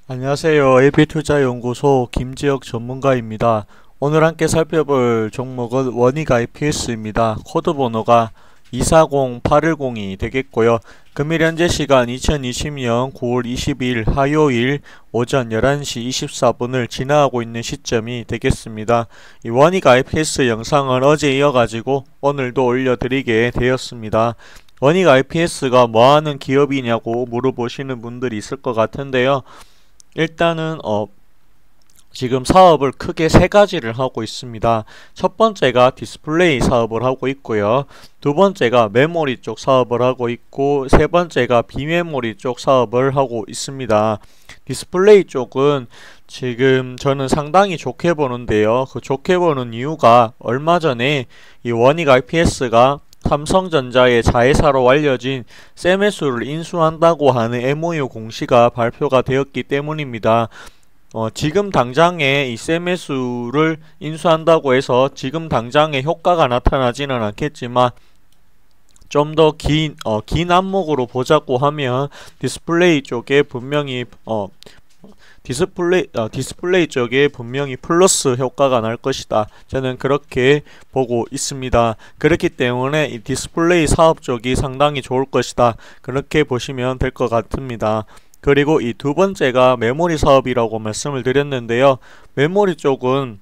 안녕하세요. LP투자연구소 김지혁 전문가입니다. 오늘 함께 살펴볼 종목은 원익 IPS입니다. 코드 번호가 240810이 되겠고요. 금일 현재 시간 2020년 9월 22일 화요일 오전 11시 24분을 지나가고 있는 시점이 되겠습니다. 이 원익 IPS 영상을 어제 이어가지고 오늘도 올려드리게 되었습니다. 원익 IPS가 뭐하는 기업이냐고 물어보시는 분들이 있을 것 같은데요. 일단은 지금 사업을 크게 세 가지를 하고 있습니다. 첫 번째가 디스플레이 사업을 하고 있고요. 두 번째가 메모리 쪽 사업을 하고 있고, 세 번째가 비메모리 쪽 사업을 하고 있습니다. 디스플레이 쪽은 지금 저는 상당히 좋게 보는데요. 그 좋게 보는 이유가 얼마 전에 이 원익 IPS가 삼성전자의 자회사로 알려진 세메수를 인수한다고 하는 MOU 공시가 발표가 되었기 때문입니다. 지금 당장에 이 세메수를 인수한다고 해서 지금 당장에 효과가 나타나지는 않겠지만 좀 더 긴 안목으로 보자고 하면 디스플레이 쪽에 분명히 디스플레이 쪽에 분명히 플러스 효과가 날 것이다. 저는 그렇게 보고 있습니다. 그렇기 때문에 이 디스플레이 사업 쪽이 상당히 좋을 것이다. 그렇게 보시면 될 것 같습니다. 그리고 이 두 번째가 메모리 사업이라고 말씀을 드렸는데요. 메모리 쪽은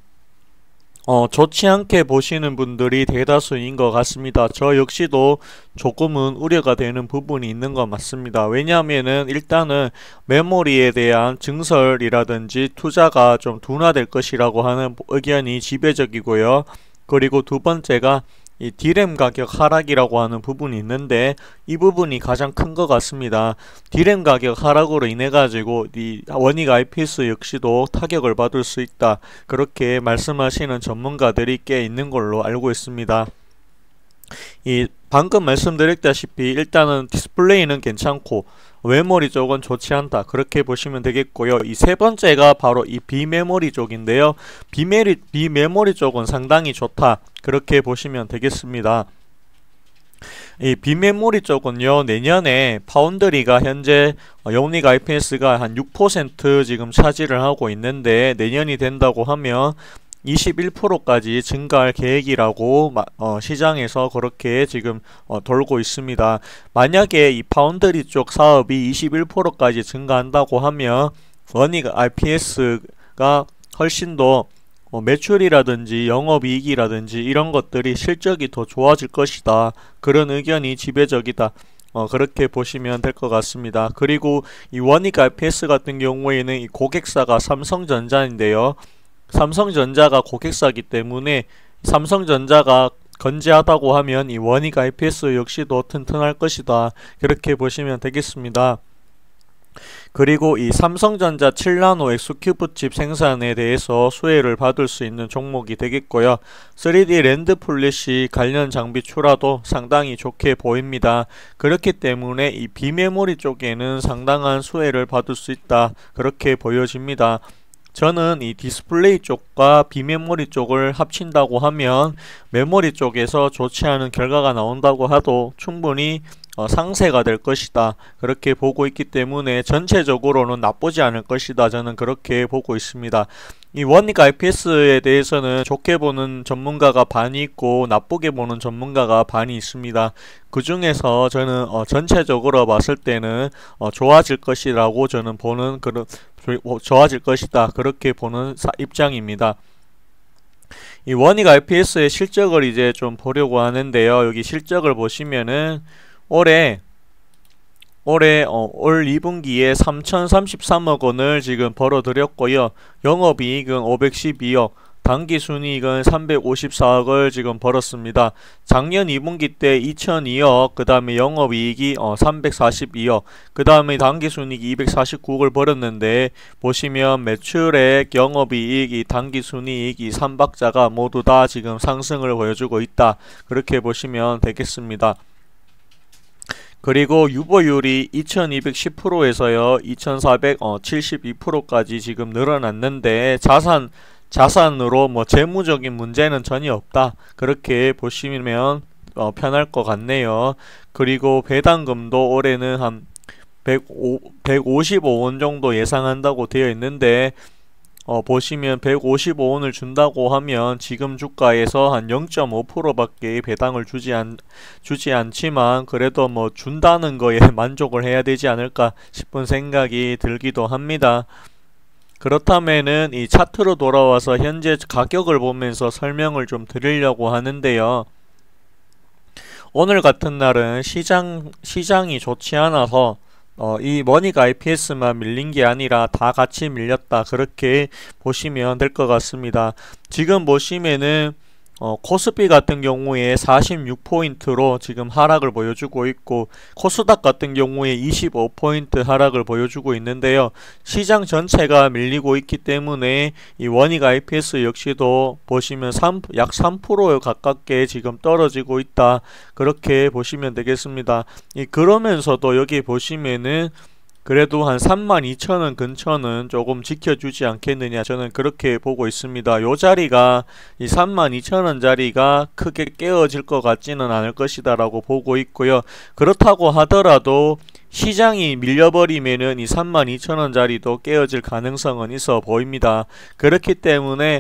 좋지 않게 보시는 분들이 대다수인 것 같습니다. 저 역시도 조금은 우려가 되는 부분이 있는 것 맞습니다. 왜냐하면은 일단은 메모리에 대한 증설이라든지 투자가 좀 둔화될 것이라고 하는 의견이 지배적이고요. 그리고 두 번째가 이 D램 가격 하락이라고 하는 부분이 있는데 이 부분이 가장 큰 것 같습니다. D램 가격 하락으로 인해 가지고 이 원익 IPS 역시도 타격을 받을 수 있다. 그렇게 말씀하시는 전문가들이 꽤 있는 걸로 알고 있습니다. 이 방금 말씀드렸다시피 일단은 디스플레이는 괜찮고 메모리 쪽은 좋지 않다. 그렇게 보시면 되겠고요. 이 세 번째가 바로 이 비메모리 쪽인데요. 비메모리 쪽은 상당히 좋다. 그렇게 보시면 되겠습니다. 이 비메모리 쪽은요, 내년에 파운드리가 현재 원익 IPS가 한 6% 지금 차지를 하고 있는데 내년이 된다고 하면 21%까지 증가할 계획이라고 시장에서 그렇게 지금 돌고 있습니다. 만약에 이 파운드리 쪽 사업이 21%까지 증가한다고 하면 원익 IPS가 훨씬 더 매출이라든지 영업이익이라든지 이런 것들이 실적이 더 좋아질 것이다. 그런 의견이 지배적이다. 그렇게 보시면 될 것 같습니다. 그리고 이 원익 IPS 같은 경우에는 이 고객사가 삼성전자인데요. 삼성전자가 고객사기 때문에 삼성전자가 건재하다고 하면 이 원익 IPS 역시도 튼튼할 것이다. 그렇게 보시면 되겠습니다. 그리고 이 삼성전자 7나노 엑스큐브 칩 생산에 대해서 수혜를 받을 수 있는 종목이 되겠고요. 3D 랜드 플래시 관련 장비 출하도 상당히 좋게 보입니다. 그렇기 때문에 이 비메모리 쪽에는 상당한 수혜를 받을 수 있다. 그렇게 보여집니다. 저는 이 디스플레이 쪽과 비메모리 쪽을 합친다고 하면 메모리 쪽에서 좋지 않은 결과가 나온다고 해도 충분히 상세가 될 것이다. 그렇게 보고 있기 때문에 전체적으로는 나쁘지 않을 것이다. 저는 그렇게 보고 있습니다. 이 원익 IPS에 대해서는 좋게 보는 전문가가 반이 있고 나쁘게 보는 전문가가 반이 있습니다. 그 중에서 저는 전체적으로 봤을 때는 좋아질 것이라고 저는 보는 좋아질 것이다. 그렇게 보는 입장입니다. 이 원익 IPS의 실적을 이제 좀 보려고 하는데요. 여기 실적을 보시면은 올해 올 2분기에 3,033억 원을 지금 벌어들였고요. 영업이익은 512억, 당기순이익은 354억을 지금 벌었습니다. 작년 2분기 때 2,002억, 그 다음에 영업이익이 342억, 그 다음에 당기순이익이 249억을 벌었는데 보시면 매출액, 영업이익, 당기순이익 이 3박자가 모두 다 지금 상승을 보여주고 있다. 그렇게 보시면 되겠습니다. 그리고 유보율이 2210%에서요 2472%까지 지금 늘어났는데 자산으로 뭐 재무적인 문제는 전혀 없다. 그렇게 보시면 편할 것 같네요. 그리고 배당금도 올해는 한 155원 정도 예상한다고 되어 있는데 보시면 155원을 준다고 하면 지금 주가에서 한 0.5%밖에 배당을 주지 않지만 그래도 뭐 준다는 거에 만족을 해야 되지 않을까 싶은 생각이 들기도 합니다. 그렇다면은 이 차트로 돌아와서 현재 가격을 보면서 설명을 좀 드리려고 하는데요. 오늘 같은 날은 시장이 좋지 않아서 이 머니가 IPS만 밀린 게 아니라 다 같이 밀렸다, 그렇게 보시면 될 것 같습니다. 지금 보시면은 코스피 같은 경우에 46포인트로 지금 하락을 보여주고 있고, 코스닥 같은 경우에 25포인트 하락을 보여주고 있는데요. 시장 전체가 밀리고 있기 때문에 이 원익 IPS 역시도 보시면 약 3% 가깝게 지금 떨어지고 있다, 그렇게 보시면 되겠습니다. 그러면서도 여기 보시면은 그래도 한 32,000원 근처는 조금 지켜주지 않겠느냐, 저는 그렇게 보고 있습니다. 요 자리가 이 32,000원 자리가 크게 깨어질 것 같지는 않을 것이다 라고 보고 있고요. 그렇다고 하더라도 시장이 밀려버리면은 이 32,000원 자리도 깨어질 가능성은 있어 보입니다. 그렇기 때문에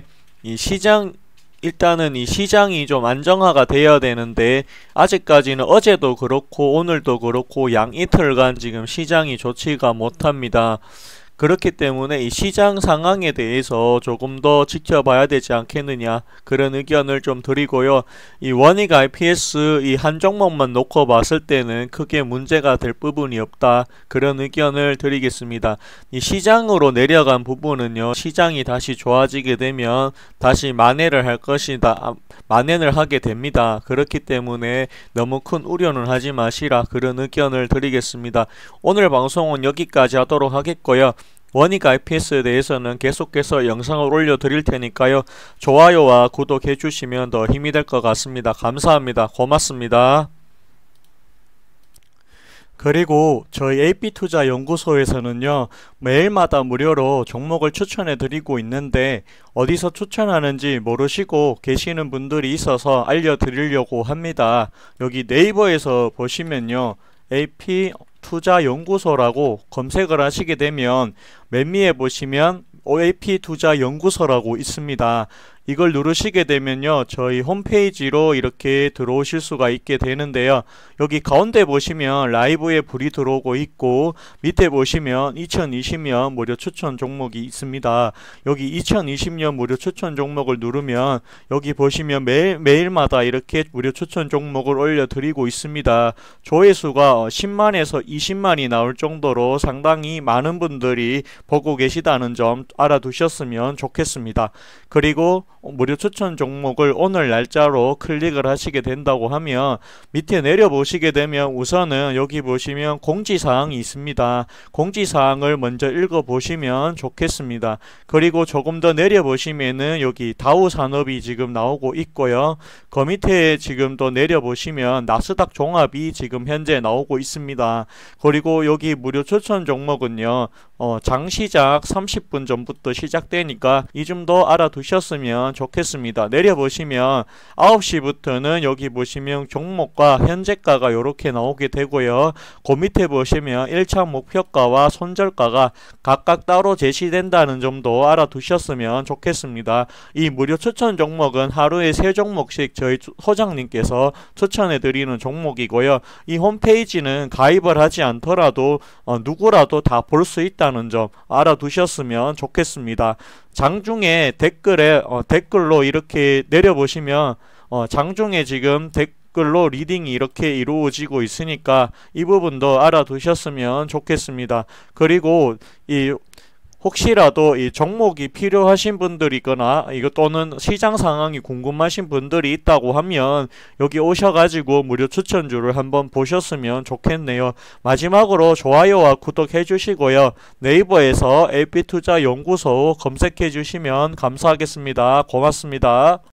일단은 이 시장이 좀 안정화가 되어야 되는데, 아직까지는 어제도 그렇고 오늘도 그렇고 양 이틀간 지금 시장이 좋지가 못합니다. 그렇기 때문에 이 시장 상황에 대해서 조금 더 지켜봐야 되지 않겠느냐, 그런 의견을 좀 드리고요. 이 원익 IPS 이 한 종목만 놓고 봤을 때는 크게 문제가 될 부분이 없다, 그런 의견을 드리겠습니다. 이 시장으로 내려간 부분은요, 시장이 다시 좋아지게 되면 다시 만회를 할 것이다, 만회를 하게 됩니다. 그렇기 때문에 너무 큰 우려는 하지 마시라, 그런 의견을 드리겠습니다. 오늘 방송은 여기까지 하도록 하겠고요. 원익 IPS에 대해서는 계속해서 영상을 올려드릴 테니까요. 좋아요와 구독해 주시면 더 힘이 될 것 같습니다. 감사합니다. 고맙습니다. 그리고 저희 AP투자연구소에서는요, 매일마다 무료로 종목을 추천해 드리고 있는데, 어디서 추천하는지 모르시고 계시는 분들이 있어서 알려드리려고 합니다. 여기 네이버에서 보시면요, AP투자연구소라고 검색을 하시게 되면 맨 위에 보시면 AP투자연구소라고 있습니다. 이걸 누르시게 되면요, 저희 홈페이지로 이렇게 들어오실 수가 있게 되는데요. 여기 가운데 보시면 라이브에 불이 들어오고 있고, 밑에 보시면 2020년 무료 추천 종목이 있습니다. 여기 2020년 무료 추천 종목을 누르면 여기 보시면 매일마다 이렇게 무료 추천 종목을 올려드리고 있습니다. 조회수가 10만에서 20만이 나올 정도로 상당히 많은 분들이 보고 계시다는 점 알아두셨으면 좋겠습니다. 그리고 무료 추천 종목을 오늘 날짜로 클릭을 하시게 된다고 하면 밑에 내려보시게 되면 우선은 여기 보시면 공지사항이 있습니다. 공지사항을 먼저 읽어보시면 좋겠습니다. 그리고 조금 더 내려보시면은 여기 다우산업이 지금 나오고 있고요. 그 밑에 지금 또 내려보시면 나스닥 종합이 지금 현재 나오고 있습니다. 그리고 여기 무료 추천 종목은요, 장시작 30분 전부터 시작되니까 이 점도 알아두셨으면 좋겠습니다. 내려보시면 9시부터는 여기 보시면 종목과 현재가가 이렇게 나오게 되고요. 그 밑에 보시면 1차 목표가와 손절가가 각각 따로 제시된다는 점도 알아두셨으면 좋겠습니다. 이 무료 추천 종목은 하루에 3종목씩 저희 소장님께서 추천해드리는 종목이고요. 이 홈페이지는 가입을 하지 않더라도 누구라도 다 볼 수 있다는 점 알아두셨으면 좋겠습니다. 장중에 댓글로 이렇게 내려보시면 장중에 지금 댓글로 리딩이 이렇게 이루어지고 있으니까 이 부분도 알아두셨으면 좋겠습니다. 그리고 혹시라도 이 종목이 필요하신 분들이거나 또는 시장 상황이 궁금하신 분들이 있다고 하면 여기 오셔가지고 무료 추천주를 한번 보셨으면 좋겠네요. 마지막으로 좋아요와 구독해 주시고요. 네이버에서 AP투자연구소 검색해 주시면 감사하겠습니다. 고맙습니다.